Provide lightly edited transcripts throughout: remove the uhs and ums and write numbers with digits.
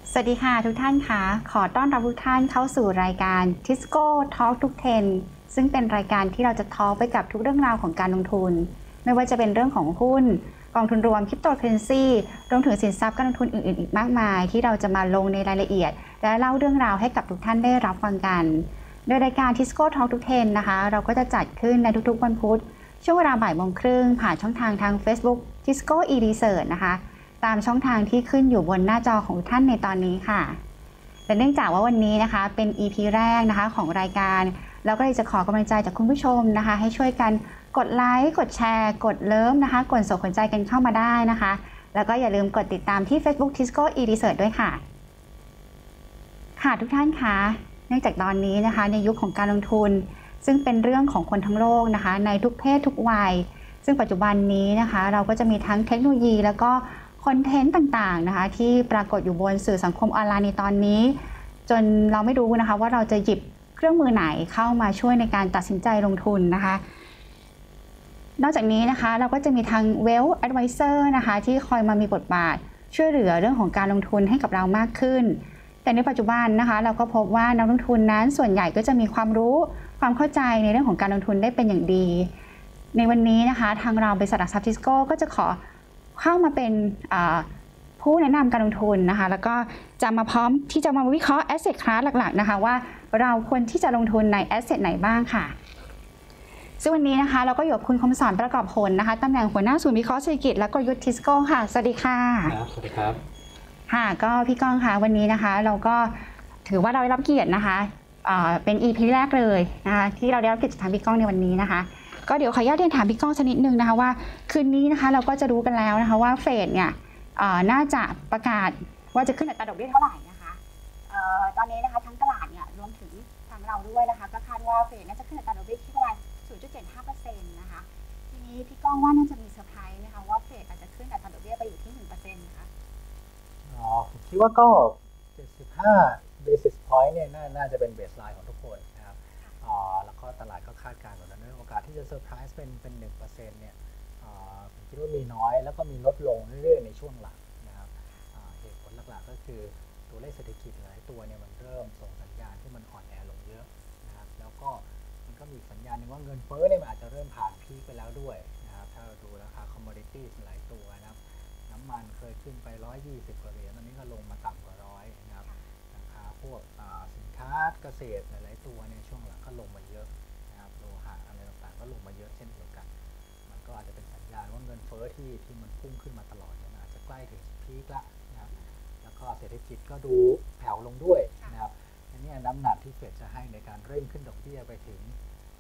สวัสดีค่ะทุกท่านค่ะขอต้อนรับทุกท่านเข้าสู่รายการ Tisco Talk ทุกเทนซึ่งเป็นรายการที่เราจะทอล์กไปกับทุกเรื่องราวของการลงทุนไม่ว่าจะเป็นเรื่องของหุ้นกองทุนรวมคริปโตเคอเรนซีรวมถึงสินทรัพย์การลงทุนอื่นๆอีกมากมายที่เราจะมาลงในรายละเอียดและเล่าเรื่องราวให้กับทุกท่านได้รับฟังกันโดยรายการ Tisco Talk ทุกเทนนะคะเราก็จะจัดขึ้นในทุกๆวันพุธช่วงเวลาบ่ายโมงครึ่งผ่านช่องทาง Facebook Tisco e-research นะคะตามช่องทางที่ขึ้นอยู่บนหน้าจอของท่านในตอนนี้ค่ะแต่เนื่องจากว่าวันนี้นะคะเป็น EP แรกนะคะของรายการเราก็เลยจะขอกำลังใจจากคุณผู้ชมนะคะให้ช่วยกันกดไลค์กดแชร์กดเลิฟนะคะกดส่งหัวใจกันเข้ามาได้นะคะแล้วก็อย่าลืมกดติดตามที่ Facebook Tisco e-research ด้วยค่ะค่ะทุกท่านคะเนื่องจากตอนนี้นะคะในยุคของการลงทุนซึ่งเป็นเรื่องของคนทั้งโลกนะคะในทุกเพศทุกวัยซึ่งปัจจุบันนี้นะคะเราก็จะมีทั้งเทคโนโลยีแล้วก็คอนเทนต์ต่างๆนะคะที่ปรากฏอยู่บนสื่อสังคมออนไลน์ในตอนนี้จนเราไม่รู้นะคะว่าเราจะหยิบเครื่องมือไหนเข้ามาช่วยในการตัดสินใจลงทุนนะคะนอกจากนี้นะคะเราก็จะมีทาง Wealth Advisor นะคะที่คอยมามีบทบาทช่วยเหลือเรื่องของการลงทุนให้กับเรามากขึ้นแต่ในปัจจุบันนะคะเราก็พบว่านักลงทุนนั้นส่วนใหญ่ก็จะมีความรู้ความเข้าใจในเรื่องของการลงทุนได้เป็นอย่างดีในวันนี้นะคะทางเราบริษัทหลักทรัพย์ทิสโก้ก็จะขอเข้ามาเป็นผู้แนะนำการลงทุนนะคะแล้วก็จะมาพร้อมที่จะมาวิเคราะห์ asset class หลักๆนะคะว่าเราควรที่จะลงทุนใน asset ไหนบ้างค่ะซึ่งวันนี้นะคะเราก็อยู่กับคุณคมสอนประกอบผลนะคะตำแหน่งหัวหน้าศูนย์วิเคราะห์เศรษฐกิจและกลยุทธ์ทิสโก้ค่ะสวัสดีค่ะครับสวัสดีครับค่ะก็พี่ก้องค่ะวันนี้นะคะเราก็ถือว่าเราได้รับเกียรตินะคะเป็น EP แรกเลยนะคะที่เราได้รับเกียรติจากทางพี่ก้องในวันนี้นะคะก็เดี๋ยวขออนุญาตเรียนถามพี่ก้องสักนิดนึงนะคะว่าคืนนี้นะคะเราก็จะรู้กันแล้วนะคะว่าเฟดเนี่ยน่าจะประกาศว่าจะขึ้นอัตราดอกเบี้ยเท่าไหร่นะคะตอนนี้นะคะทั้งตลาดเนี่ยรวมถึงทางเราด้วยนะคะก็คาดว่าเฟดน่าจะขึ้นอัตราดอกเบี้ยที่ประมาณ 0.75% นะคะทีนี้พี่ก้องว่าน่าจะมีเซอร์ไพรส์นะคะว่าเฟดอาจจะขึ้นอัตราดอกเบี้ยไปอยู่ที่ 1% นะคะผมคิดว่าก็75 basis point เนี่ยน่าจะเป็นเบสไลน์ของทุกคนนะครับแล้วก็ตลาดก็คาดการณ์แบบนั้นโอกาสที่จะเซอร์ไพรส์เป็น 1% เนี่ยผมคิดว่ามีน้อยแล้วก็มีลดลงเรื่อยๆในช่วงหลังนะครับเหตุผลหลักๆก็คือตัวเลขเศรษฐกิจหลายตัวเนี่ยมันเริ่มส่งสัญญาณที่มันอ่อนแอลงเยอะนะครับแล้วก็มันก็มีสัญญาณนึงว่าเงินเฟ้อเนี่ยมันอาจจะเริ่มผ่านพีคไปแล้วด้วยนะครับถ้าเราดูราคาคอมมอดิตี้หลายตัวนะครับน้ำมันเคยขึ้นไป120 กว่าเหรียญตอนนี้ก็ลงมาต่ำกว่า100นะครับราคาพวกสินค้าเกษตรหลายๆตัวในช่วงหลังก็ลงมาเยอะนะครับโลหะอะไรต่างๆก็ลงมาเยอะเช่นเดียวกันมันก็อาจจะเป็นสัญญาณว่าเงินเฟ้อที่มันพุ่งขึ้นมาตลอดเนี่ยอาจจะใกล้ถึงพีคละนะครับแล้วก็เศรษฐกิจก็ดูแผ่วลงด้วยนะครับนี่น้ำหนักที่เฟดจะให้ในการเร่งขึ้นดอกเบี้ยไปถึง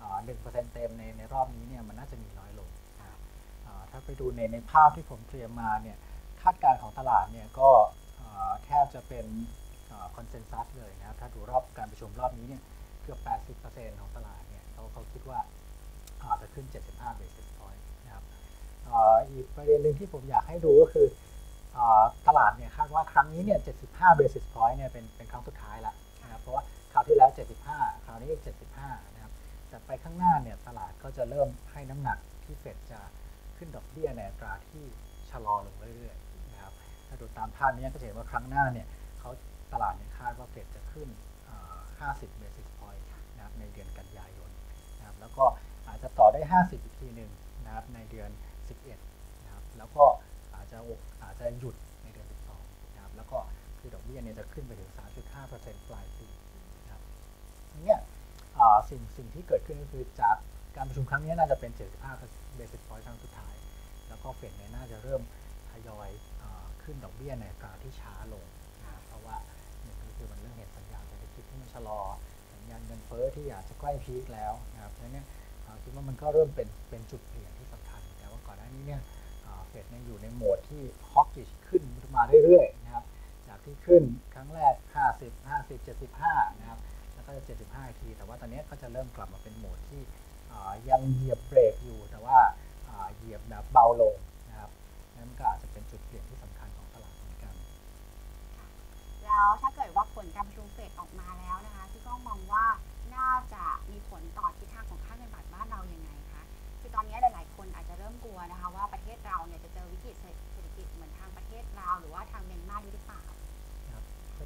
1% เต็มในรอบนี้เนี่ยมันน่าจะมีน้อยลงถ้าไปดูในภาพที่ผมเตรียมมาเนี่ยคาดการณ์ของตลาดเนี่ยก็แทบจะเป็นคอนเซนแซสเลยนะครับถ้าดูรอบการประชุมรอบนี้เนี่ยเกือบ 80% ของตลาดเนี่ยเขาคิดว่าจะขึ้น 75 basis point นะครับอีกประเด็นหนึ่งที่ผมอยากให้ดูก็คือตลาดเนี่ยคาดว่าครั้งนี้เนี่ย 75 basis point เนี่ยเป็นครั้งสุดท้ายแล้วนะครับเพราะว่าคราวที่แล้ว 75 คราวนี้ 75 นะครับแต่ไปข้างหน้าเนี่ยตลาดก็จะเริ่มให้น้ำหนักที่เฟดจะขึ้นดอกเบี้ยในอัตราที่ชะลอลงเรื่อยๆนะครับถ้าดูตามภาพนี้ก็จะเห็นว่าครั้งหน้าเนี่ยตลาดเนี่ยคาดว่าเฟดจะขึ้น50 basis point นะครับในเดือนกันยายนนะครับแล้วก็อาจจะต่อได้50อีกทีหนึ่งนะครับในเดือน11นะครับแล้วก็อาจจะหยุดในเดือน12นะครับแล้วก็คือดอกเบี้ยเนี่ยจะขึ้นไปถึง 3.5% ปลายปีนะครับเนี่ยสิ่งที่เกิดขึ้นก็คือจากการประชุมครั้งนี้น่าจะเป็น75 basis point ครั้งสุดท้ายแล้วก็เฟดเนี่ยน่าจะเริ่มทยอยขึ้นดอกเบี้ยในอัตราที่ช้าลงนะเพราะว่าหนึ่งก็คือมันเริ่มเห็นสัญญาณเศรษฐกิจที่มันชะลอสัญญาณเงินเฟ้อที่อาจจะใกล้พีคแล้วนะครับฉะนั้นเนี่ยคิดว่ามันก็เริ่มเป็นจุดเปลี่ยนที่สำคัญแต่ว่าก่อนหน้านี้เนี่ยเฟดเนี่ยอยู่ในโหมดที่ฮอกกิชขึ้นมาเรื่อยๆนะครับจากที่ขึ้นครั้งแรก50 75นะครับแล้วก็จะ75ทีแต่ว่าตอนนี้ก็จะเริ่มกลับมาเป็นโหมดที่ยังเหยียบเบรกอยู่แต่ว่าเหยียบแบบเบาลงนะครับนั่นก็อาจจะเป็นจุดเปลี่ยนที่สำคัญของตลาดเหมือนกันแล้วถ้าเกิดว่าผลการประชุมเฟดออกมาแล้วนะคะที่ก็มองว่าน่าจะมีผลต่อทิศทางของค่าเงินบาทบ้านเราอย่างไงคะคือตอนนี้หลายๆคนอาจจะเริ่มกลัวนะคะว่าประเทศเราเนี่ยจะเจอวิกฤตเศรษฐกิจเหมือนทางประเทศลาวหรือว่าทางเมียนมาหรือเปล่าครับ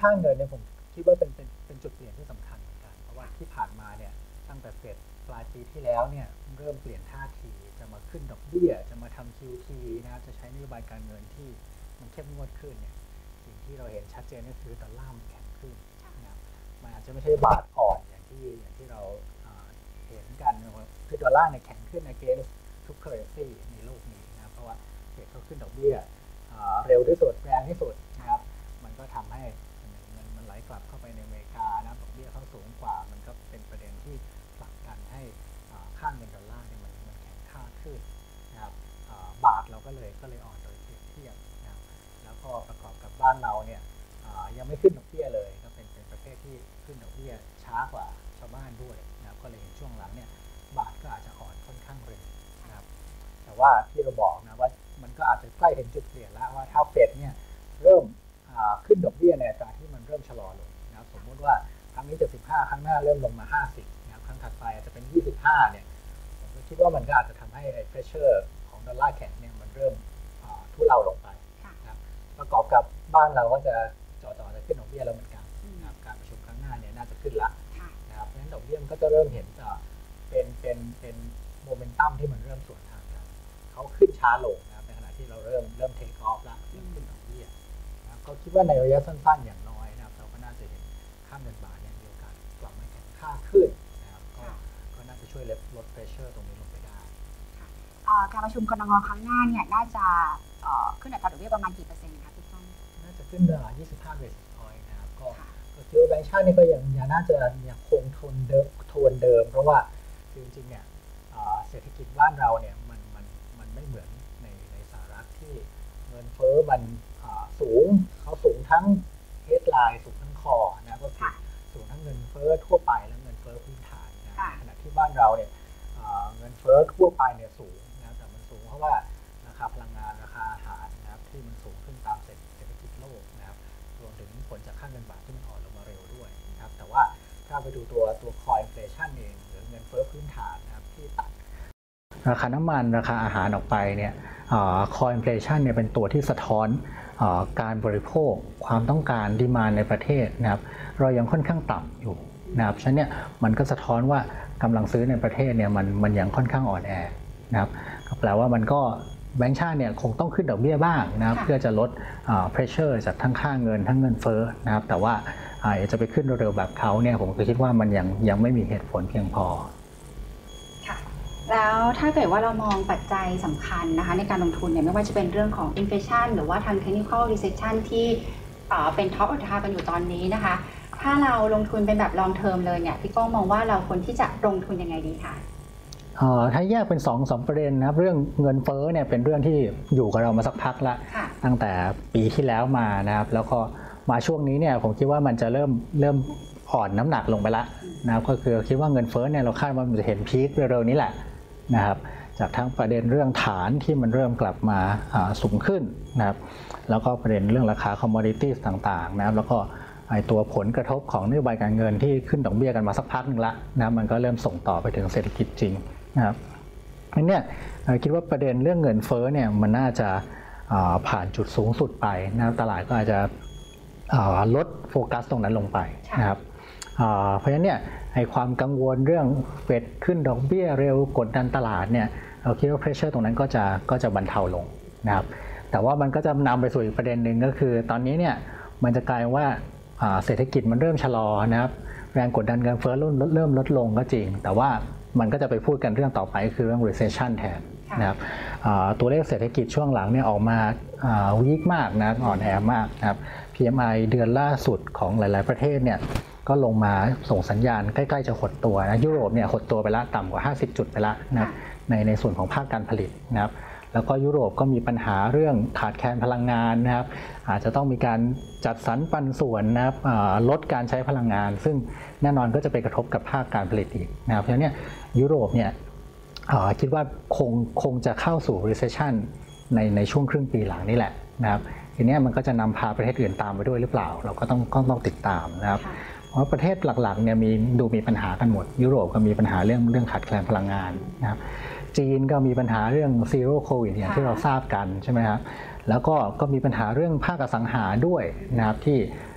ค่าเงินเนี่ยผมคิดว่าเป็นจุดเปลี่ยนที่สำคัญเหมือนกันเพราะว่าที่ผ่านมาเนี่ยตั้งแต่เฟดปลายปีที่แล้วเนี่ยเริ่มเปลี่ยนท่าทีจะมาขึ้นดอกเบี้ยจะมาทำ QT นะครับจะใช้นโยบายการเงินที่มันเข้มงวดขึ้นเนี่ยสิ่งที่เราเห็นชัดเจนก็คือดอลลาร์มันแข็งขึ้นนะครับมันอาจจะไม่ใช่บาทอ่อนอย่างที่เราเห็นกันนะครับคือดอลลาร์เนี่ยแข็งขึ้น against ทุก currency ในโลกนี้นะครับเพราะว่าเฟดเขาขึ้นดอกเบี้ยเร็วที่สุดแรงที่สุดนะครับมันก็ทำให้เงินมันไหลกลับเข้าไปในอเมริกานะดอกเบี้ยเขาสูงกว่ามันก็เป็นประเด็นที่ผลักดันให้ค่าเงินดอลลาร์เนี่ยมันแข็งค่าขึ้นนะครับบาทเราก็เลยอ่อนโดยเปรียบเทียบนะครับแล้วก็ประกอบกับบ้านเราเนี่ยยังไม่ขึ้นดอกเบี้ยเลยก็เป็นประเทศที่ขึ้นดอกเบี้ยช้ากว่าชาวบ้านด้วยนะครับก็เลยเห็นช่วงหลังเนี่ยบาทก็อาจจะอ่อนค่อนข้างเร็วนะครับแต่ว่าที่เราบอกนะว่ามันก็อาจจะใกล้ถึงจุดเปลี่ยนแล้วว่าถ้าเฟดเนี่ยเริ่มขึ้นดอกเบี้ยในอัตราที่มันเริ่มชะลอลงนะครับสมมติว่าครั้งนี้จะ15ครั้งหน้าเริ่มลงมา50นะครับครั้งถัดไปอาจจะเป็น25เนี่ยผมก็คิดว่ามันก็อาจจะทำให้ไอ้ pressure ของดอลลาร์แข็งเนี่ยมันเริ่มทุเลาลงไปนะครับประกอบกับบ้านเราก็จะจ่อจะขึ้นดอกเบี้ยแล้วเหมือนกันนะครับการประชุมครั้งหน้าเนี่ยน่าจะขึ้นละนะครับเพราะฉะนั้นดอกเบี้ยมันก็จะเริ่มเห็นเป็นโมเมนตัมที่มันเริ่มสวนทางกันเขาขึ้นช้าลงนะครับในขณะที่เราเริ่มเทคออฟแล้วเริ่มขึ้นดอกเบี้ยนะครับก็คิดว่าในระยะสั้นๆอย่างน้อยนะครับเราก็น่าจะเห็นค่าเงินบาทเนี่ยมีโอกาสกลับมาแข็งค่าขึ้นนะครับก็น่าจะช่วยลด pressure ตรงนี้ลงไปได้การประชุมกนง.ครั้งหน้าเนี่ยน่าจะขึ้นอัตราดอกเบี้ยประมาณกี่เปอร์เซ็นต์คะพี่ต้นน่าจะขึ้น25 basis point นะครับก็คิดว่าแบงก์ชาตินี่ก็ยังน่าจะยังคงทวนเดิมเพราะว่าจริงๆเนี่ยเศรษฐกิจบ้านเราเนี่ยมันไม่เหมือนในสหรัฐที่เงินเฟ้อมันสูงเขาสูงทั้ง headline สูงทั้งคอนะก็คือสูงทั้งเงินเฟ้อทั่วไปและเงินเฟ้อพื้นฐานนะขณะที่บ้านเราเนี่ยเงินเฟ้อทั่วไปเนี่ยสูงนะแต่มันสูงเพราะว่าราคาพลังงานราคาอาหารนะครับที่มันสูงขึ้นตามเศรษฐกิจโลกนะครับรวมถึงผลจากค่าเงินบาทที่มันอ่อนลงมาเร็วด้วยนะครับแต่ว่าถ้าไปดูตัว core inflation เองหรือเงินเฟ้อพื้นฐานนะครับที่ตัดราคาน้ำมันราคาอาหารออกไปเนี่ยcore inflation เนี่ยเป็นตัวที่สะท้อนการบริโภคความต้องการดีมานด์ในประเทศนะครับเรายังค่อนข้างต่ำอยู่นะครับฉะนั้นเนี่ยมันก็สะท้อนว่ากำลังซื้อในประเทศเนี่ยมันยังค่อนข้างอ่อนแอนะครับก็แปลว่ามันก็แบงก์ชาติเนี่ยคงต้องขึ้นดอกเบี้ยบ้างนะครับเพื่อจะลดpressure จากทั้งค่าเงินทั้งเงินเฟ้อนะครับแต่ว่าจะไปขึ้นเร็วๆแบบเขาเนี่ยผมก็คิดว่ามันยังไม่มีเหตุผลเพียงพอค่ะแล้วถ้าเกิดว่าเรามองปัจจัยสำคัญนะคะในการลงทุนเนี่ยไม่ว่าจะเป็นเรื่องของ inflation หรือว่าทาง technical recession ที่เป็นท็อปอัตรากันอยู่ตอนนี้นะคะถ้าเราลงทุนเป็นแบบ long term เลยเนี่ยพี่ก้องมองว่าเราควรที่จะลงทุนยังไงดีคะถ้าแยกเป็น2ประเด็นนะครับเรื่องเงินเฟ้อเนี่ยเป็นเรื่องที่อยู่กับเรามาสักพักละตั้งแต่ปีที่แล้วมานะครับแล้วก็มาช่วงนี้เนี่ยผมคิดว่ามันจะเริ่มอ่อนน้ำหนักลงไปละนะครับก็คือคิดว่าเงินเฟ้อเนี่ยเราคาดว่ามันจะเห็นพีคเร็วๆนี้แหละนะครับจากทั้งประเด็นเรื่องฐานที่มันเริ่มกลับมาสูงขึ้นนะครับแล้วก็ประเด็นเรื่องราคาคอมมอดิตี้ต่างๆนะครับแล้วก็ตัวผลกระทบของนโยบายการเงินที่ขึ้นดอกเบี้ยกันมาสักพักนึงละนะมันก็เริ่มส่งต่อไปถึงเศรษฐกิจจริงนะครับอันนี้คิดว่าประเด็นเรื่องเงินเฟ้อเนี่ยมันน่าจะผ่านจุดสูงสุดไปนะตลาดก็อาจจะลดโฟกัสตรงนั้นลงไปนะครับเพราะฉะนั้นเนี่ยความกังวลเรื่องเฟดขึ้นดอกเบี้ยเร็วกดดันตลาดเนี่ยเราคิดว่า pressure ตรงนั้นก็จะบรรเทาลงนะครับแต่ว่ามันก็จะนำไปสู่อีกประเด็นหนึ่งก็คือตอนนี้เนี่ยมันจะกลายว่าเศรษฐกิจมันเริ่มชะลอนะครับแรงกดดันเงินเฟ้อเริ่มลดลงก็จริงแต่ว่ามันก็จะไปพูดกันเรื่องต่อไปคือเรื่อง recession แทนนะครับตัวเลขเศรษฐกิจช่วงหลังเนี่ยออกมาวีคมากนะอ่อนแอมากนะครับ PMI เดือนล่าสุดของหลายๆประเทศเนี่ยก็ลงมาส่งสัญญาณใกล้ๆจะหดตัวนะยุโรปเนี่ยหดตัวไปละต่ำกว่า50จุดไปละนะครับในส่วนของภาคการผลิตนะครับแล้วก็ยุโรปก็มีปัญหาเรื่องขาดแคลนพลังงานนะครับอาจจะต้องมีการจัดสรรปันส่วนนะครับลดการใช้พลังงานซึ่งแน่นอนก็จะไปกระทบกับภาคการผลิตอีกนะครับเพราะฉะนั้นยุโรปเนี่ยคิดว่าคงจะเข้าสู่ recession ในช่วงครึ่งปีหลังนี่แหละนะครับทีนี้มันก็จะนำพาประเทศอื่นตามไปด้วยหรือเปล่าเราก็ต้องติดตามนะครับเพราะประเทศหลักๆเนี่ยมีปัญหากันหมดยุโรปก็มีปัญหาเรื่องขาดแคลนพลังงานนะครับจีนก็มีปัญหาเรื่อง zero covid อย่างที่เราทราบกันใช่ไหมครับแล้วก็มีปัญหาเรื่องภาคอสังหาด้วยนะครับที่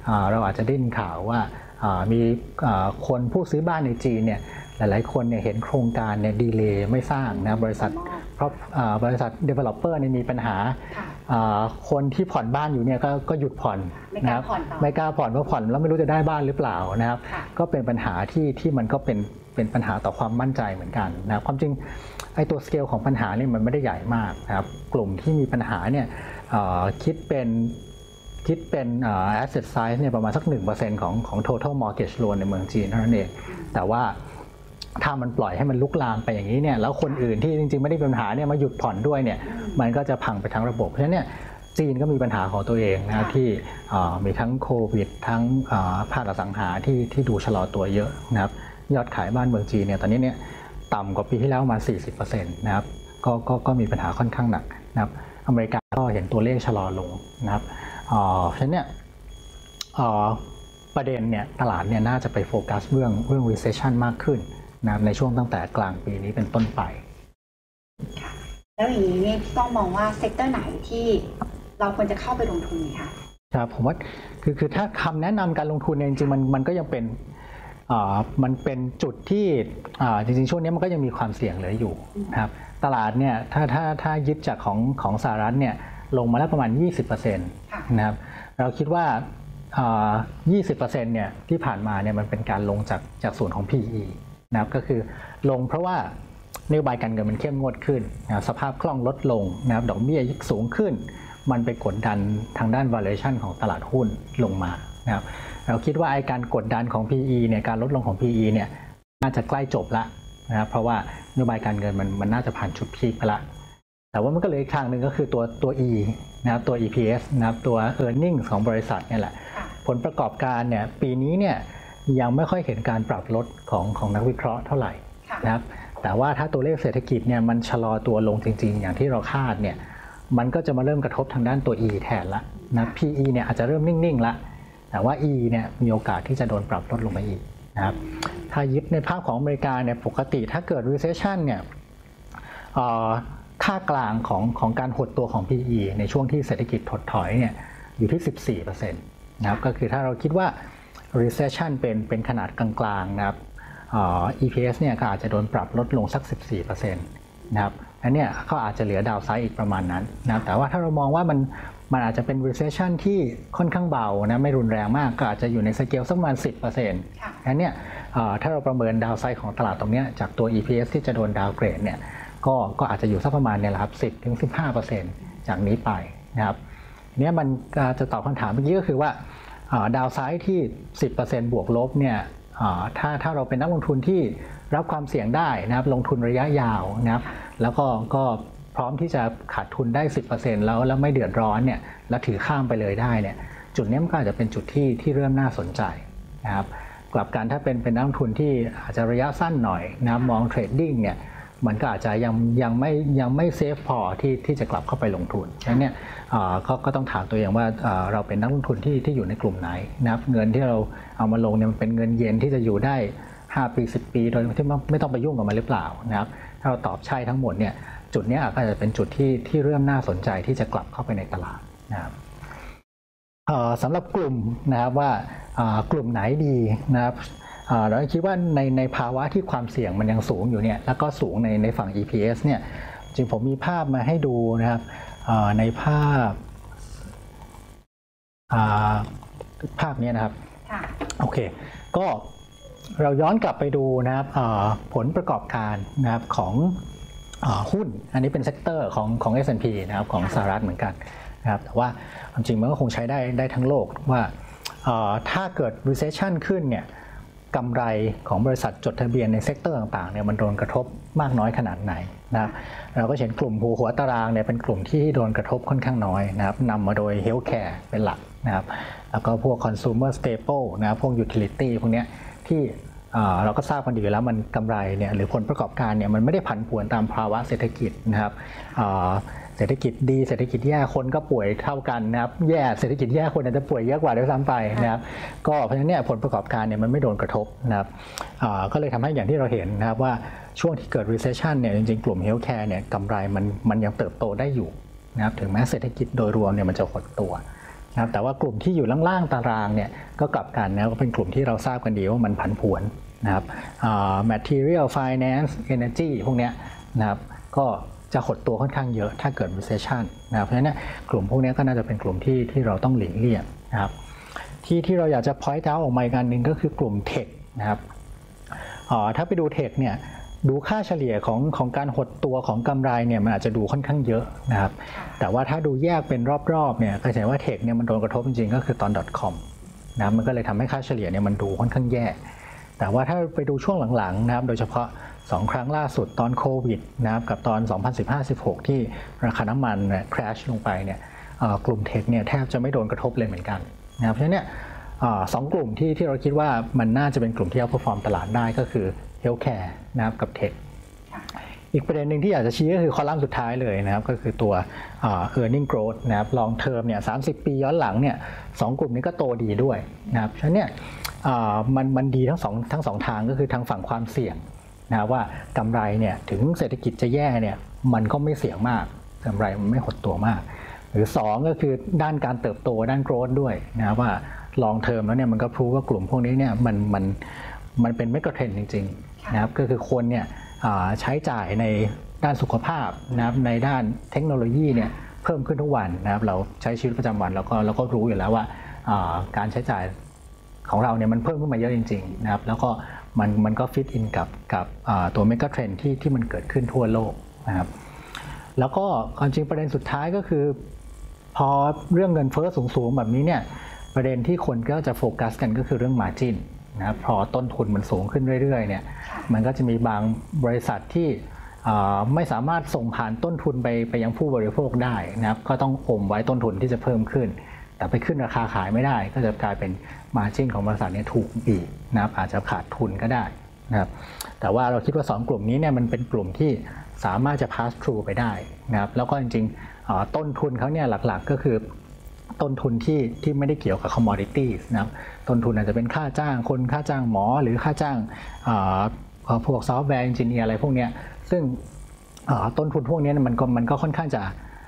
เราอาจจะได้ยินข่าวว่ามีคนผู้ซื้อบ้านในจีนเนี่ยหลายๆคนเนี่ยเห็นโครงการเนี่ยดีเลย์ไม่สร้างนะบริษัทเพราะบริษัท developer เนี่ยมีปัญหาคนที่ผ่อนบ้านอยู่เนี่ยก็หยุดผ่อนนะครับไม่กล้าผ่อนเพราะผ่อนแล้วไม่รู้จะได้บ้านหรือเปล่านะครับก็เป็นปัญหาที่มันก็เป็นปัญหาต่อความมั่นใจเหมือนกันนะความจริงไอ้ตัวสเกลของปัญหานี่มันไม่ได้ใหญ่มากนะครับกลุ่มที่มีปัญหาเนี่ยคิดเป็นasset size เนี่ยประมาณสัก 1% ของ total mortgage loan ในเมืองจีนเท่านั้นเองแต่ว่าถ้ามันปล่อยให้มันลุกลามไปอย่างนี้เนี่ยแล้วคนอื่นที่จริงๆไม่ได้มีปัญหาเนี่ยมาหยุดผ่อนด้วยเนี่ยมันก็จะพังไปทั้งระบบเพราะฉะนั้นเนี่ยจีนก็มีปัญหาของตัวเองนะที่มีทั้งโควิดทั้งภาคอสังหาที่ดูชะลอตัวเยอะนะครับยอดขายบ้านเมืองจีนเนี่ยตอนนี้เนี่ยต่ำกว่าปีที่แล้วมา 40% นะครับก็มีปัญหาค่อนข้างหนักนะครับอเมริกาก็เห็นตัวเลขชะลอลงนะครับเพราะฉะนั้นเนี่ยประเด็นเนี่ยตลาดเนี่ยน่าจะไปโฟกัสเรื่อง recession มากขึ้นนะครับในช่วงตั้งแต่กลางปีนี้เป็นต้นไปแล้วอย่างนี้นี่ต้องมองว่าเซกเตอร์ไหนที่เราควรจะเข้าไปลงทุนคะครับผมว่าคือถ้าคำแนะนำการลงทุนเนี่ยจริงๆมันก็ยังเป็นมันเป็นจุดที่จริงๆช่วงนี้มันก็ยังมีความเสี่ยงเหลืออยู่นะครับตลาดเนี่ยถ้ายึดจากของสหรัฐเนี่ยลงมาแล้วประมาณ 20% นะครับเราคิดว่า20% เนี่ยที่ผ่านมาเนี่ยมันเป็นการลงจากส่วนของ PE นะครับก็คือลงเพราะว่านโยบายการเงินมันเข้มงวดขึ้นนะสภาพคล่องลดลงนะครับดอกเบี้ยยิ่งสูงขึ้นมันไปกดดันทางด้าน valuation ของตลาดหุ้นลงมานะครับเราคิดว่าไอ้การกดดันของ PE เนี่ยการลดลงของ PE เนี่ยน่าจะใกล้จบละนะครับเพราะว่านโยบายการเงินมันน่าจะผ่านจุดพีคไปละแต่ว่ามันก็เลยอีกทางหนึ่งก็คือตัว E นะครับตัว EPS นะครับตัว earnings ของบริษัทเนี่ยแหละผลประกอบการเนี่ยปีนี้เนี่ยยังไม่ค่อยเห็นการปรับลดของนักวิเคราะห์เท่าไหร่นะครับแต่ว่าถ้าตัวเลขเศรษฐกิจเนี่ยมันชะลอตัวลงจริงๆอย่างที่เราคาดเนี่ยมันก็จะมาเริ่มกระทบทางด้านตัว E แทนละนะ PE เนี่ยอาจจะเริ่มนิ่งๆละแต่ว่า E เนี่ยมีโอกาสที่จะโดนปรับลดลงมาอีกนะครับถ้ายึดในภาพของอเมริกาเนี่ยปกติถ้าเกิด recession เนี่ยค่ากลางของการหดตัวของ PE ในช่วงที่เศรษฐกิจถดถอยเนี่ยอยู่ที่ 14% นะครับก็คือถ้าเราคิดว่า recession เป็นขนาดกลางๆนะครับEPS เนี่ยก็อาจจะโดนปรับลดลงสัก 14% นะครับอันนี้ก็อาจจะเหลือดาวไซด์อีกประมาณนั้นนะแต่ว่าถ้าเรามองว่ามันอาจจะเป็น recession ที่ค่อนข้างเบานะไม่รุนแรงมากก็อาจจะอยู่ในสเกลสักประมาณ 10% อันนี้ถ้าเราประเมินดาวไซด์ของตลาดตรงนี้จากตัว EPS ที่จะโดนดาวเกรดเนี่ยก็อาจจะอยู่สักประมาณเนี่ยแหละครับ 10-15% จากนี้ไปนะครับเนี่ยมันจะตอบคำถามเมื่อกี้ก็คือว่าดาวไซด์ที่ 10% บวกลบเนี่ยถ้าเราเป็นนักลงทุนที่รับความเสี่ยงได้นะครับลงทุนระยะยาวนะครับแล้วก็พร้อมที่จะขาดทุนได้ 10% แล้วไม่เดือดร้อนเนี่ยแล้วถือข้ามไปเลยได้เนี่ยจุดนี้มันก็อาจจะเป็นจุดที่เริ่มน่าสนใจนะครับกลับกันถ้าเป็นนักลงทุนที่อาจจะระยะสั้นหน่อยนะมองเทรดดิ้งเนี่ยมันก็อาจจะยังไม่เซฟพอที่จะกลับเข้าไปลงทุนฉะนั้นเนี่ยก็ต้องถามตัวเองว่าเราเป็นนักลงทุนที่อยู่ในกลุ่มไหนนะครับเงินที่เราเอามาลงเนี่ยมันเป็นเงินเย็นที่จะอยู่ได้5 ปี 10 ปีโดยที่ไม่ต้องไปยุ่งกับมันหรือเปล่านะครับถ้าเราตอบใช่ทั้งหมดเนี่ยจุดนี้ก็จะเป็นจุดที่เริ่มน่าสนใจที่จะกลับเข้าไปในตลาดนะครับสำหรับกลุ่มนะครับว่ากลุ่มไหนดีนะครับเราคิดว่าในภาวะที่ความเสี่ยงมันยังสูงอยู่เนี่ยแล้วก็สูงในฝั่ง EPS เนี่ยจริงผมมีภาพมาให้ดูนะครับในภาพนี้นะครับโอเคก็เราย้อนกลับไปดูนะครับผลประกอบการนะครับของหุ้นอันนี้เป็นเซกเตอร์ของ S&P นะครับของสหรัฐเหมือนกันนะครับแต่ว่าจริงมันก็คงใช้ได้ทั้งโลกว่าถ้าเกิด recession ขึ้นเนี่ยกำไรของบริษัทจดทะเบียนในเซกเตอร์ต่างๆเนี่ยมันโดนกระทบมากน้อยขนาดไหนนะครับเราก็เห็นกลุ่มหัวตารางเนี่ยเป็นกลุ่มที่โดนกระทบค่อนข้างน้อยนะครับนำมาโดย Healthcare เป็นหลักนะครับแล้วก็พวก Consumer Staple นะครับพวก Utility พวกนี้ที่เราก็ทราบกันดีแล้วมันกำไรเนี่ยหรือผลประกอบการเนี่ยมันไม่ได้ผันผวนตามภาวะเศรษฐกิจนะครับเศรษฐกิจดีเศรษฐกิจแย่คนก็ป่วยเท่ากันนะครับแย่เศรษฐกิจแย่คนอาจจะป่วยเยอะกว่าด้วยซ้ำไปนะครับก็เพราะฉะนั้นเนี่ยผลประกอบการเนี่ยมันไม่โดนกระทบนะครับก็เลยทำให้อย่างที่เราเห็นนะครับว่าช่วงที่เกิด recession เนี่ยจริงๆกลุ่ม healthcare เนี่ยกำไรมันยังเติบโตได้อยู่นะครับถึงแม้เศรษฐกิจโดยรวมเนี่ยมันจะหดตัวนะครับแต่ว่ากลุ่มที่อยู่ล่างๆตารางเนี่ยก็กลับกันนะก็เป็นกลุ่มที่เราทราบกันดีว่ามันผันผวนนะครับmaterial finance energy พวกเนี้ยนะครับก็จะหดตัวค่อนข้างเยอะถ้าเกิด recession นะครับเพราะฉะนั้นกลุ่มพวกนี้ก็น่าจะเป็นกลุ่มที่เราต้องหลีกเลี่ยงนะครับที่เราอยากจะ point out ออกมาอีกอันหนึ่งก็คือกลุ่มเทคนะครับถ้าไปดูเทคเนี่ยดูค่าเฉลี่ยของการหดตัวของกำไรเนี่ยมันอาจจะดูค่อนข้างเยอะนะครับแต่ว่าถ้าดูแยกเป็นรอบๆเนี่ยก็จะเห็นว่าเทคเนี่ยมันโดนกระทบจริงๆก็คือตอน .com นะมันก็เลยทำให้ค่าเฉลี่ยเนี่ยมันดูค่อนข้างแย่แต่ว่าถ้าไปดูช่วงหลังๆนะครับโดยเฉพาะ2 ครั้งล่าสุดตอนโควิดนะครับกับตอน 2015-16 ที่ราคาน้ำมันเนี่ย crash ลงไปเนี่ยกลุ่มเทคเนี่ยแทบจะไม่โดนกระทบเลยเหมือนกันนะครับเพราะฉะนั้นเนี่ย2 กลุ่มที่เราคิดว่ามันน่าจะเป็นกลุ่มที่outperformตลาดได้ก็คือ healthcare นะครับกับเทคอีกประเด็นหนึ่งที่อยากจะชี้ก็คือคอลัมน์สุดท้ายเลยนะครับก็คือตัวearning growth นะครับ long term เนี่ย30 ปีย้อนหลังเนี่ย2 กลุ่มนี้ก็โตดีด้วยนะครับฉะนั้นเนี่ยมันดีทั้งสองทางก็คือทางฝั่งความเสี่ยงนะว่ากำไรเนี่ยถึงเศรษฐกิจจะแย่เนี่ยมันก็ไม่เสี่ยงมากกำไรมันไม่หดตัวมากหรือ2ก็คือด้านการเติบโตด้าน growth ด้วยนะว่า long term แล้วเนี่ยมันก็พรูฟว่ากลุ่มพวกนี้เนี่ยมันเป็นเมกะเทรนด์จริงๆนะครับก็คือคนเนี่ยใช้จ่ายในด้านสุขภาพนะครับในด้านเทคโนโลยีเนี่ยเพิ่มขึ้นทุกวันนะครับเราใช้ชีวิตประจำวันเราก็รู้อยู่แล้วว่าการใช้จ่ายของเราเนี่ยมันเพิ่มขึ้นมาเยอะจริงๆนะครับแล้วก็มันก็ฟิตอินกับตัวเมกะเทรนด์ที่มันเกิดขึ้นทั่วโลกนะครับแล้วก็ความจริงประเด็นสุดท้ายก็คือพอเรื่องเงินเฟ้อสูงๆแบบนี้เนี่ยประเด็นที่คนก็จะโฟกัสกันก็คือเรื่อง margin นะครับพอต้นทุนมันสูงขึ้นเรื่อยๆเนี่ยมันก็จะมีบางบริษัทที่ไม่สามารถส่งผ่านต้นทุนไปยังผู้บริโภคได้นะครับก็ต้องอมไว้ต้นทุนที่จะเพิ่มขึ้นแต่ไปขึ้นราคาขายไม่ได้ก็จะกลายเป็น margin ของบริษัทเนี่ยถูกบีบนะครับอาจจะขาดทุนก็ได้นะครับแต่ว่าเราคิดว่า2 กลุ่มนี้เนี่ยมันเป็นกลุ่มที่สามารถจะ pass through ไปได้นะครับแล้วก็จริงๆต้นทุนเขาเนี่ยหลักๆก็คือต้นทุนที่ไม่ได้เกี่ยวกับ commodities นะครับต้นทุนอาจจะเป็นค่าจ้างคนค่าจ้างหมอหรือค่าจ้างพวกซอฟต์แวร์เอนจิเนียร์อะไรพวกนี้ซึ่งต้นทุนพวกนี้มันก็ค่อนข้างจะ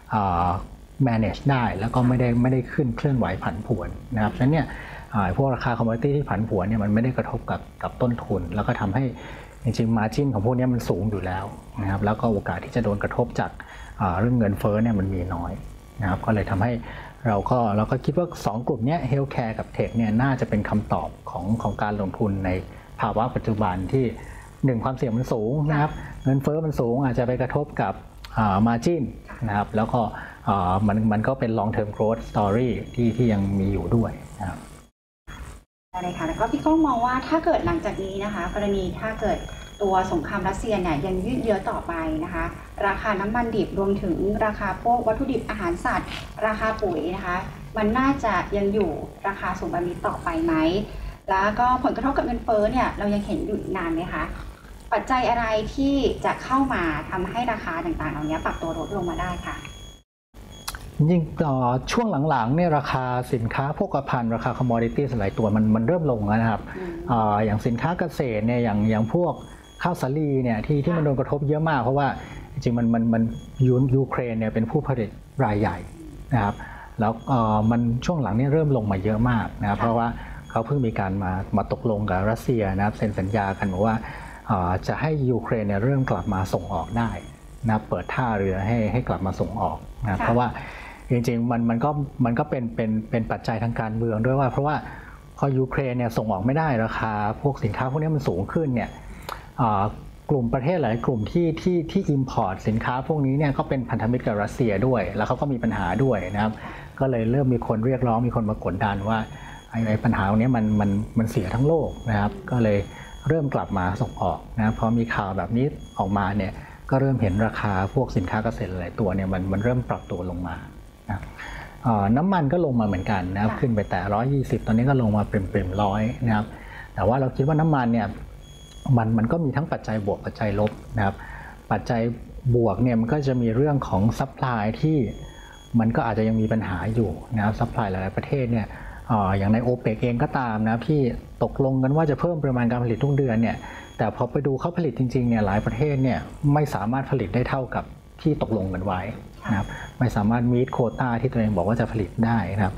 manage ได้แล้วก็ไม่ได้ขึ้นเคลื่อนไหวผันผวนนะครับฉะนั้นเนี่ยพวกราคา commodity ที่ผันผวนเนี่ยมันไม่ได้กระทบกับต้นทุนแล้วก็ทำให้จริงๆ margin ของพวกนี้มันสูงอยู่แล้วนะครับแล้วก็โอกาสที่จะโดนกระทบจากเรื่องเงินเฟ้อเนี่ยมันมีน้อยนะครับก็เลยทำให้เราก็คิดว่า2 กลุ่มนี้ healthcare กับ tech เนี่ยน่าจะเป็นคำตอบของการลงทุนในภาวะปัจจุบันที่ความเสี่ยงมันสูงนะครับเงินเฟ้อมันสูงอาจจะไปกระทบกับmargin นะครับแล้วก็มันก็เป็น long term growth story ที่ยังมีอยู่ด้วยนะครับอะไรค่ะแล้วก็พี่ก้องมองว่าถ้าเกิดหลังจากนี้นะคะกรณีถ้าเกิดตัวสงครามรัสเซียเนี่ยยังยืดเยื้อต่อไปนะคะราคาน้ำมันดิบรวมถึงราคาพวกวัตถุดิบอาหารสัตว์ราคาปุ๋ยนะคะมันน่าจะยังอยู่ราคาสูงแบบนี้ต่อไปไหมแล้วก็ผลกระทบกับเงินเฟ้อเนี่ยเรายังเห็นอยู่นานไหมคะปัจจัยอะไรที่จะเข้ามาทำให้ราคาต่างๆเหล่านี้ปรับตัวลดลงมาได้ค่ะจริงช่วงหลังๆเนี่ยราคาสินค้าโภคภัณฑ์ราคาคอมมอดิตี้หลายตัวมันเริ่มลงแล้วนะครับอย่างสินค้าเกษตรเนี่ยอย่างพวกข้าวสาลีเนี่ยที่มันโดนกระทบเยอะมากเพราะว่าจริงๆมันยูเครนเนี่ยเป็นผู้ผลิตรายใหญ่นะครับแล้วมันช่วงหลังเนี่ยเริ่มลงมาเยอะมากนะครับเพราะว่าเขาเพิ่งมีการมาตกลงกับรัสเซียนะครับเซ็นสัญญากันบอกว่าจะให้ยูเครนเนี่ยเริ่มกลับมาส่งออกได้นะเปิดท่าเรือให้กลับมาส่งออกนะเพราะว่าจริงๆมันก็เป็นปัจจัยทางการเมืองด้วยว่าเพราะว่าพอยูเครนเนี่ยส่งออกไม่ได้ราคาพวกสินค้าพวกนี้มันสูงขึ้นเนี่ยกลุ่มประเทศหลายกลุ่มที่ import สินค้าพวกนี้เนี่ยก็เป็นพันธมิตรกับรัสเซียด้วยแล้วเขาก็มีปัญหาด้วยนะครับก็เลยเริ่มมีคนเรียกร้องมีคนมากดดันว่าไอ้ปัญหาตรงนี้มันเสียทั้งโลกนะครับก็เลยเริ่มกลับมาส่งออกนะพอมีข่าวแบบนี้ออกมาเนี่ยก็เริ่มเห็นราคาพวกสินค้าเกษตรหลายตัวเนี่ยมันเริ่มปรับตัวลงมานะน้ำมันก็ลงมาเหมือนกันนะครับขึ้นไปแต่120ตอนนี้ก็ลงมาปริ่มๆ100นะครับแต่ว่าเราคิดว่าน้ำมันเนี่ยมันก็มีทั้งปัจจัยบวกปัจจัยลบนะครับปัจจัยบวกเนี่ยมันก็จะมีเรื่องของซัพพลายที่มันก็อาจจะยังมีปัญหาอยู่นะครับซัพพลายหลายๆประเทศเนี่ยอย่างในโอเปกเองก็ตามนะที่ตกลงกันว่าจะเพิ่มปริมาณการผลิตทุกเดือนเนี่ยแต่พอไปดูเขาผลิตจริงๆเนี่ยหลายประเทศเนี่ยไม่สามารถผลิตได้เท่ากับที่ตกลงกันไว้นะครับไม่สามารถมีดโควต้าที่ตัวเองบอกว่าจะผลิตได้นะครับ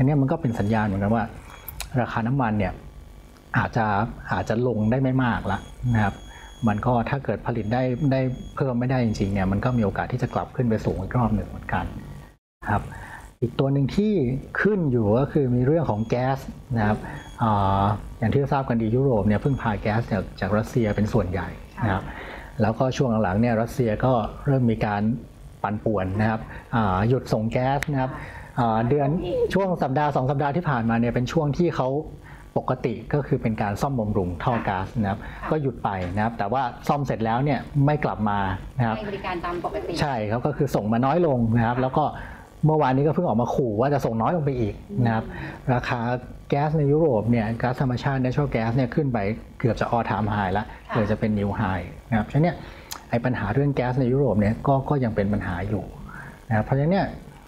อันนี้มันก็เป็นสัญญาณเหมือนกันว่าราคาน้ำมันเนี่ยอาจจะลงได้ไม่มากละนะครับมันก็ถ้าเกิดผลิตได้เพิ่มไม่ได้จริงๆเนี่ยมันก็มีโอกาสที่จะกลับขึ้นไปสูงอีกรอบหนึ่งเหมือนกันครับอีกตัวหนึ่งที่ขึ้นอยู่ก็คือมีเรื่องของแก๊สนะครับอย่างที่ทราบกันดียุโรปเนี่ยพึ่งพาแก๊สจากรัสเซียเป็นส่วนใหญ่นะครับแล้วก็ช่วงหลังๆเนี่ยรัสเซียก็เริ่มมีการปั่นป่วนนะครับหยุดส่งแก๊สนะครับเดือนช่วงสัปดาห์2 สัปดาห์ที่ผ่านมาเนี่ยเป็นช่วงที่เขาปกติก็คือเป็นการซ่อมบำรุงท่อก๊าซนะครับก็หยุดไปนะครับแต่ว่าซ่อมเสร็จแล้วเนี่ยไม่กลับมานะครับให้บริการตามปกติใช่ครับก็คือส่งมาน้อยลงนะครับแล้วก็เมื่อวานนี้ก็เพิ่งออกมาขู่ว่าจะส่งน้อยลงไปอีกนะครับราคาแก๊สในยุโรปเนี่ยก๊าซธรรมชาติ natural gas เนี่ยขึ้นไปเกือบจะ all time high แล้วเกือบจะเป็น new high นะครับฉะนั้นเนี่ยไอ้ปัญหาเรื่องแก๊สในยุโรปเนี่ยก็ยังเป็นปัญหาอยู่นะครับเพราะฉะนั้นเนี่ย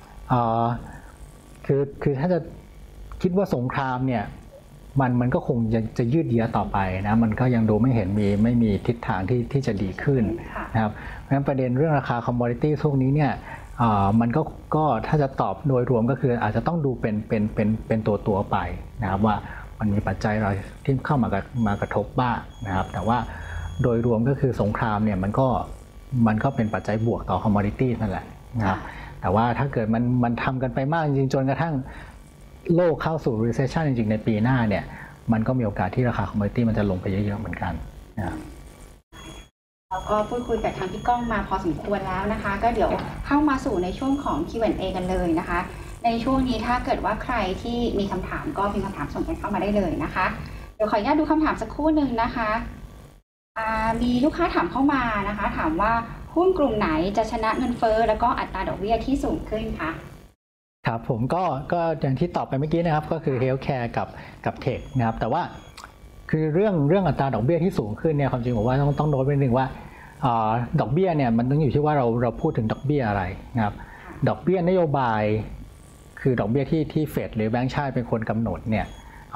คือถ้าจะคิดว่าสงครามเนี่ยมันก็คงจะยืดเยื้อต่อไปนะมันก็ยังดูไม่มีทิศทางที่จะดีขึ้นนะครับเพราะฉะนั้นประเด็นเรื่องราคาคอมมอดิตี้พวกนี้เนี่ยมันก็ถ้าจะตอบโดยรวมก็คืออาจจะต้องดูเป็นตัวไปนะครับว่ามันมีปัจจัยอะไรที่เข้ามากระทบบ้างนะครับแต่ว่าโดยรวมก็คือสงครามเนี่ยมันก็เป็นปัจจัยบวกต่อคอมมอดิตี้นั่นแหละนะครับแต่ว่าถ้าเกิดมันทำกันไปมากจริงๆจนกระทั่งโลกเข้าสู่ recession จริงๆในปีหน้าเนี่ยมันก็มีโอกาสที่ราคาคอมมอดิตี้มันจะลงไปเยอะๆเหมือนกันนะครับเราก็พูดคุยกับทางพี่ก้องมาพอสมควรแล้วนะคะก็เดี๋ยวเข้ามาสู่ในช่วงของ Q&A กันเลยนะคะในช่วงนี้ถ้าเกิดว่าใครที่มีคำถามก็พิมพ์คำถามส่งกันเข้ามาได้เลยนะคะเดี๋ยวขออนุญาตดูคำถามสักครู่หนึ่งนะคะมีลูกค้าถามเข้ามานะคะถามว่าหุ้นกลุ่มไหนจะชนะเงินเฟ้อแล้วก็อัตราดอกเบี้ยที่สูงขึ้นคะครับผมก็อย่างที่ตอบไปเมื่อกี้นะครับก็คือเฮลท์แคร์กับเทคนะครับแต่ว่าคือเรื่องอัตราดอกเบี้ยที่สูงขึ้นเนี่ยความจริงผมว่าต้องโน้ตไว้นิดนึงว่าดอกเบี้ยเนี่ยมันต้องอยู่ที่ว่าเราพูดถึงดอกเบี้ยอะไรนะครับดอกเบี้ยนโยบายคือดอกเบี้ยที่เฟดหรือแบงก์ชาติเป็นคนกำหนดเนี่ย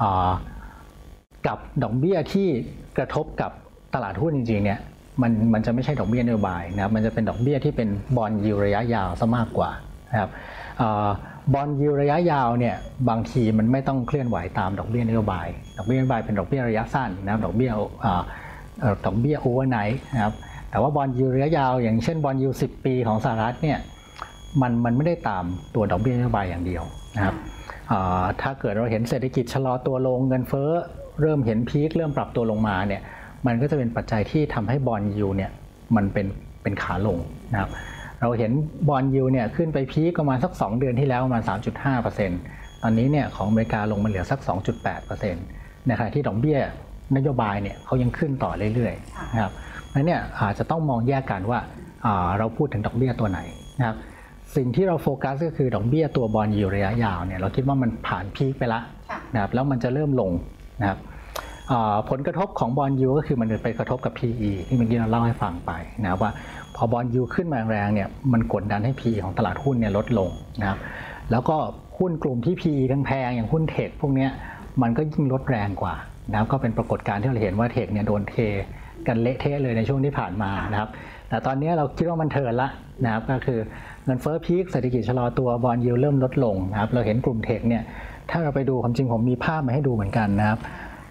กับดอกเบี้ยที่กระทบกับตลาดหุ้นจริงๆเนี่ยมันจะไม่ใช่ดอกเบี้ยนโยบายนะครับมันจะเป็นดอกเบี้ยที่เป็นบอนด์ยิลด์ระยะยาวซะมากกว่านะครับบอนด์ยิลด์ระยะยาวเนี่ยบางทีมันไม่ต้องเคลื่อนไหวตามดอกเบี้ยนโยบายดอกเบี้ยนโยบายเป็นดอกเบี้ยระยะสั้นนะครับดอกเบี้ยโอเวอร์ไนท์นะครับแต่ว่าบอนด์ยิลด์ระยะยาวอย่างเช่นบอนด์ยิลด์10 ปีของสหรัฐเนี่ยมันไม่ได้ตามตัวดอกเบี้ยนโยบายอย่างเดียวนะครับถ้าเกิดเราเห็นเศรษฐกิจชะลอตัวลงเงินเฟ้อเริ่มเห็นพีคเริ่มปรับตัวลงมาเนี่ยมันก็จะเป็นปัจจัยที่ทำให้บอนด์ยิลด์เนี่ยมันเป็นขาลงนะครับเราเห็นบอนด์ยิลด์เนี่ยขึ้นไปพีคประมาณสัก2 เดือนที่แล้วประมาณ 3.5% ตอนนี้เนี่ยของอเมริกาลงมาเหลือสัก 2.8% ในขณะที่ดอกเบี้ยนโยบายเนี่ยเขายังขึ้นต่อเรื่อยๆนะครับนั้นเนี่ยอาจจะต้องมองแยกกันว่าเราพูดถึงดอกเบี้ยตัวไหนนะครับสิ่งที่เราโฟกัสก็คือดอกเบี้ยตัวบอนด์ยิลด์ระยะยาวเนี่ยเราคิดว่ามันผ่านพีคไปแล้วนะครับแล้วมันจะเริ่มลงนะครับผลกระทบของบอนด์ยิลด์ก็คือมันไปกระทบกับ PE ที่เมื่อกี้เราเล่าให้ฟังไปนะว่าพอบอนด์ยิลด์ขึ้นมาแรงเนี่ยมันกดดันให้ PE ของตลาดหุ้นเนี่ยลดลงนะครับแล้วก็หุ้นกลุ่มที่ PE แพงๆอย่างหุ้นเทคพวกนี้มันก็ยิ่งลดแรงกว่านะครับก็เป็นปรากฏการณ์ที่เราเห็นว่าเทคเนี่ยโดนเทกันเละเทะเลยในช่วงที่ผ่านมานะครับแต่ตอนนี้เราคิดว่ามันเทิร์นละนะครับก็คือเงินเฟ้อพีคเศรษฐกิจชะลอตัวบอนด์ยิลด์เริ่มลดลงนะครับเราเห็นกลุ่มเทคเนี่ยถ้าเราไปดูความจริงผมมีภาพมาให้ดูเหมือนกันนะครับ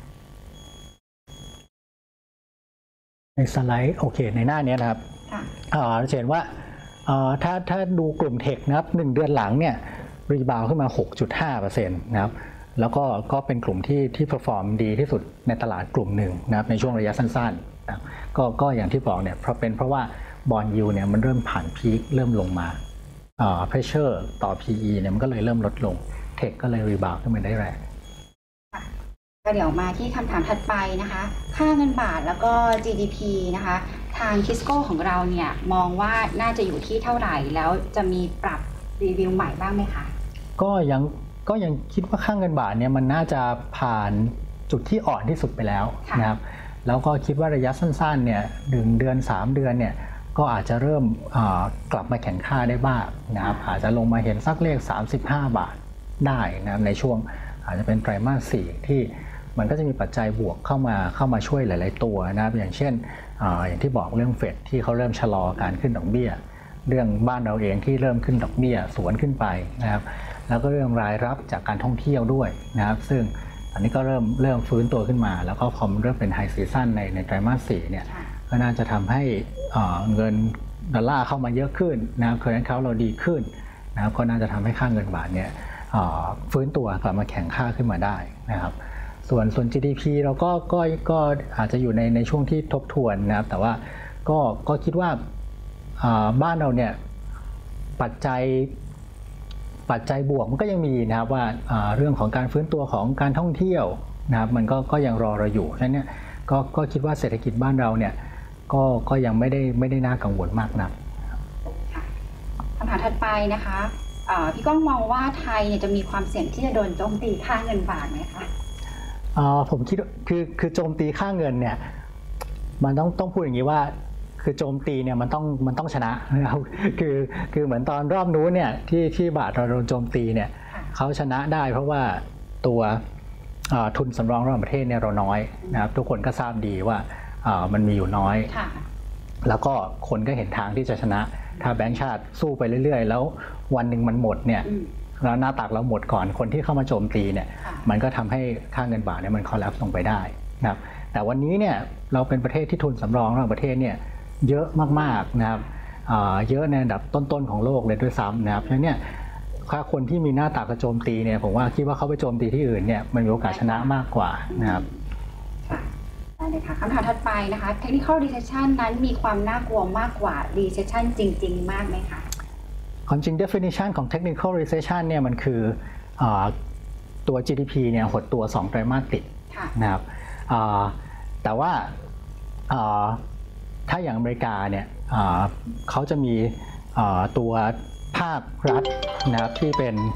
ในสไลด์โอเคในหน้านี้นะครับเราเห็นว่าถ้าดูกลุ่มเทคนะครับ1 เดือนหลังเนี่ยรีบาวขึ้นมา 6.5% นะครับแล้วก็เป็นกลุ่มที่เพอร์ฟอร์มดีที่สุดในตลาดกลุ่มหนึ่งนะครับในช่วงระยะสั้นๆนะก็อย่างที่บอกเนี่ยเพราะว่าบอนด์ยิลด์เนี่ยมันเริ่มผ่านพีคเริ่มลงมาเพรสเชอร์ต่อ PE เนี่ยมันก็เลยเริ่มลดลงเทคก็เลยรีบาวขึ้นมาได้แรงก็เดี๋ยวมาที่คำถามถัดไปนะคะค่าเงินบาทแล้วก็ GDP นะคะทางทิสโก้ของเราเนี่ยมองว่าน่าจะอยู่ที่เท่าไหร่แล้วจะมีปรับรีวิวใหม่บ้างไหมคะก็ยังคิดว่าค่าเงินบาทเนี่ยมันน่าจะผ่านจุดที่อ่อนที่สุดไปแล้วนะครับแล้วก็คิดว่าระยะสั้นๆเนี่ย1 เดือน 3 เดือนเนี่ยก็อาจจะเริ่มกลับมาแข็งค่าได้บ้างนะครับอาจจะลงมาเห็นสักเลข35 บาทได้นะครับในช่วงอาจจะเป็นไตรมาส 4ที่มันก็จะมีปัจจัยบวกเข้ามาช่วยหลายๆตัวนะครับอย่างเช่นอย่างที่บอกเรื่องเฟดที่เขาเริ่มชะลอการขึ้นดอกเบี้ยเรื่องบ้านเราเองที่เริ่มขึ้นดอกเบี้ยสวนขึ้นไปนะครับแล้วก็เรื่องรายรับจากการท่องเที่ยวด้วยนะครับซึ่งตอนนี้ก็เริ่มฟื้นตัวขึ้นมาแล้วก็พอมันเริ่มเป็นไฮซีซั่นในไตรมาส 4เนี่ยก็น่าจะทำให้เงินดอลลาร์เข้ามาเยอะขึ้นนะครับcurrent accountเราดีขึ้นนะครับก็น่าจะทำให้ค่าเงินบาทเนี่ยฟื้นตัวกลับมาแข็งค่าขึ้นมาได้นะครับส่วน GDP เราก็อาจจะอยู่ในช่วงที่ทบทวนนะครับแต่ว่าก็คิดว่าบ้านเราเนี่ยปัจจัยบวกมันก็ยังมีนะครับว่าเรื่องของการฟื้นตัวของการท่องเที่ยวนะครับมันก็ยังรอเราอยู่ฉะนั้นเนี่ยก็คิดว่าเศรษฐกิจบ้านเราเนี่ยก็ยังไม่ได้น่ากังวลมากนักคำถามถัดไปนะคะพี่ก้องมองว่าไทยเนี่ยจะมีความเสี่ยงที่จะโดนโจมตีค่าเงินบาทไหมคะผมคิดคือโจมตีค่าเงินเนี่ยมันต้องพูดอย่างนี้ว่าคือโจมตีเนี่ยมันต้องชนะนะครับคือเหมือนตอนรอบนู้นเนี่ยที่บาทเราโดนโจมตีเนี่ยเขาชนะได้เพราะว่าตัวทุนสำรองระหว่างประเทศเนี่ยเราน้อยนะครับทุกคนก็ทราบดีว่ามันมีอยู่น้อยแล้วก็คนก็เห็นทางที่จะชนะถ้าแบงก์ชาติสู้ไปเรื่อยๆแล้ววันหนึ่งมันหมดเนี่ยแล้วหน้าตักเราหมดก่อนคนที่เข้ามาโจมตีเนี่ยมันก็ทำให้ค่าเงินบาทเนี่ยมันคอลแลปซ์ลงไปได้นะครับแต่วันนี้เนี่ยเราเป็นประเทศที่ทุนสำรองระหว่างประเทศเนี่ยเยอะมากๆนะครับเยอะในอันดับต้นๆของโลกเลยด้วยซ้ำนะครับเพราะฉะนั้นเนี่ยถ้าคนที่มีหน้าตักโจมตีเนี่ยผมว่าคิดว่าเขาไปโจมตีที่อื่นเนี่ยมันมีโอกาสชนะมากกว่านะครับได้เลยค่ะคำถามถัดไปนะคะ Technical Recession นั้นมีความน่ากลัวมากกว่า Recession จริงๆมากไหมคะความจริง definition ของ Technical Recession เนี่ยมันคือตัว GDP เนี่ยหดตัว2ไตรมาสติดนะครับแต่ว่าถ้าอย่างอเมริกาเนี่ยเขาจะมีตัวภาครัฐนะครับที่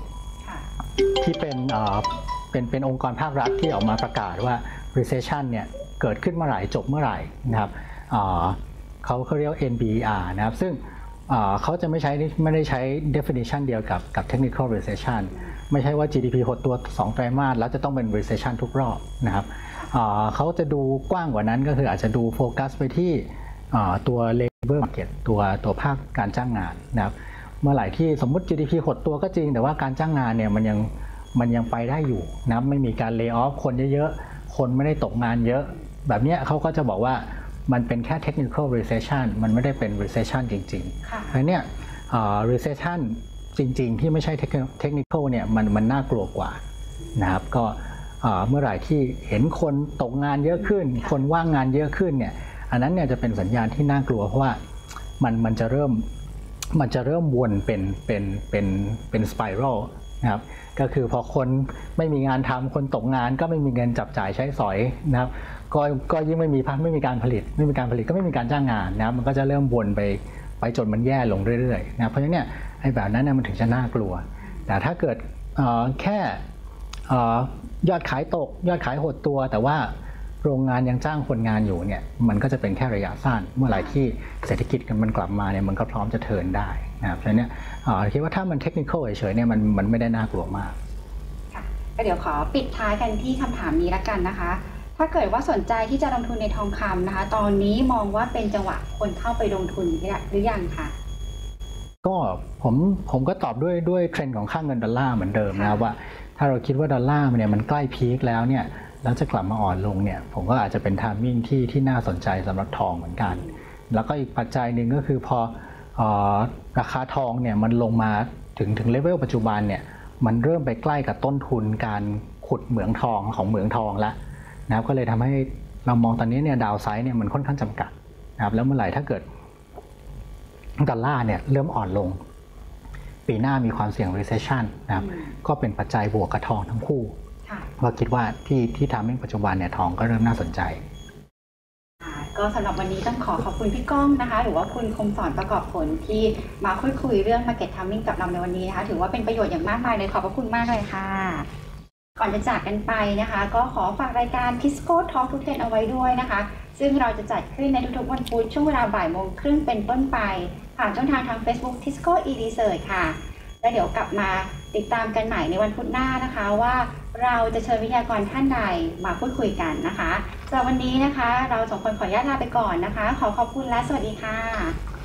เป็นองค์กรภาครัฐที่ออกมาประกาศว่า recession เนี่ยเกิดขึ้นเมื่อไหร่จบเมื่อไหร่นะครับเขาเรียก NBER นะครับซึ่งเขาจะไม่ได้ใช้ definition เดียวกับ technical recession ไม่ใช่ว่า GDP หดตัว2ไตรมาสแล้วจะต้องเป็น recession ทุกรอบนะครับเขาจะดูกว้างกว่านั้นก็คืออาจจะดูโฟกัสไปที่ตัว labor market ตัวภาคการจ้างงานนะครับเมื่อไหร่ที่สมมุติ GDP หดตัวก็จริงแต่ว่าการจ้างงานเนี่ยมันยังไปได้อยู่นะไม่มีการ lay off คนเยอะๆคนไม่ได้ตกงานเยอะแบบนี้เขาก็จะบอกว่ามันเป็นแค่ technical recession มันไม่ได้เป็น recession จริงๆเพราะเนี่ย recession จริงๆที่ไม่ใช่ technical เนี่ยมันน่ากลัวกว่านะครับก็เมื่อไหร่ที่เห็นคนตกงานเยอะขึ้นคนว่างงานเยอะขึ้นเนี่ยอันนั้นเนี่ยจะเป็นสัญญาณที่น่ากลัวเพราะว่ามันจะเริ่มวนเป็นสไปรัลนะครับก็คือพอคนไม่มีงานทำคนตกงานก็ไม่มีเงินจับจ่ายใช้สอยนะครับก็ยิ่งไม่มีการผลิตก็ไม่มีการจ้างงานนะครับมันก็จะเริ่มวนไปจนมันแย่ลงเรื่อยๆนะเพราะฉะนั้นเนี่ยไอ้แบบนั้นเนี่ยมันถึงจะน่ากลัวแต่ถ้าเกิดแค่ยอดขายตกยอดขายหดตัวแต่ว่าโรงงานยังจ้างคนงานอยู่เนี่ยมันก็จะเป็นแค่ระยะสั้นเมื่อไหร่ที่เศรษฐกิจมันกลับมาเนี่ยมันก็พร้อมจะเทิร์นได้นะครับฉะนั้นคิดว่าถ้ามันเทคนิคเฉยๆเนี่ยมันไม่ได้น่ากลัวมากค่ะก็เดี๋ยวขอปิดท้ายกันที่คำถามนี้ละกันนะคะถ้าเกิดว่าสนใจที่จะลงทุนในทองคำนะคะตอนนี้มองว่าเป็นจังหวะคนเข้าไปลงทุนหรือยังคะก็ผมก็ตอบด้วยเทรนด์ของค่าเงินดอลลาร์เหมือนเดิมนะว่าถ้าเราคิดว่าดอลลาร์เนี่ยมันใกล้พีคแล้วเนี่ยแล้วจะกลับมาอ่อนลงเนี่ยผมก็อาจจะเป็นไทมิ่งที่น่าสนใจสำหรับทองเหมือนกันแล้วก็อีกปัจจัยหนึ่งก็คือพอราคาทองเนี่ยมันลงมาถึงเลเวลปัจจุบันเนี่ยมันเริ่มไปใกล้กับต้นทุนการขุดเหมืองทองของเหมืองทองแล้วนะครับก็เลยทำให้เรามองตอนนี้เนี่ยดาวไซด์เนี่ยมันค่อนข้างจำกัดนะครับแล้วเมื่อไหร่ถ้าเกิดดอลลาร์เนี่ยเริ่มอ่อนลงปีหน้ามีความเสี่ยง recession นะครับก็เป็นปัจจัยบวกกับทองทั้งคู่ก็คิดว่าที่ทำให้ปัจจุบันเนี่ยทองก็เริ่มน่าสนใจก็สำหรับวันนี้ต้องขอบคุณพี่ก้องนะคะหรือว่าคุณคมสอนประกอบผลที่มาคุยเรื่อง Market Timing กับเราในวันนี้นะคะถือว่าเป็นประโยชน์อย่างมากมายเลยขอบพระคุณมากเลยค่ะก่อนจะจากกันไปนะคะก็ขอฝากรายการ Tisco Talk to Trend เอาไว้ด้วยนะคะซึ่งเราจะจัดขึ้นในทุกๆวันพุธช่วงเวลาบ่ายโมงครึ่งเป็นต้นไปผ่านช่องทางFacebook Tisco e-research ค่ะแล้วเดี๋ยวกลับมาติดตามกันใหม่ในวันพุธหน้านะคะว่าเราจะเชิญวิทยากรท่านใดมาพูดคุยกันนะคะสำหรับวันนี้นะคะเราสองคนขออนุญาตลาไปก่อนนะคะขอบคุณและสวัสดีค่ะ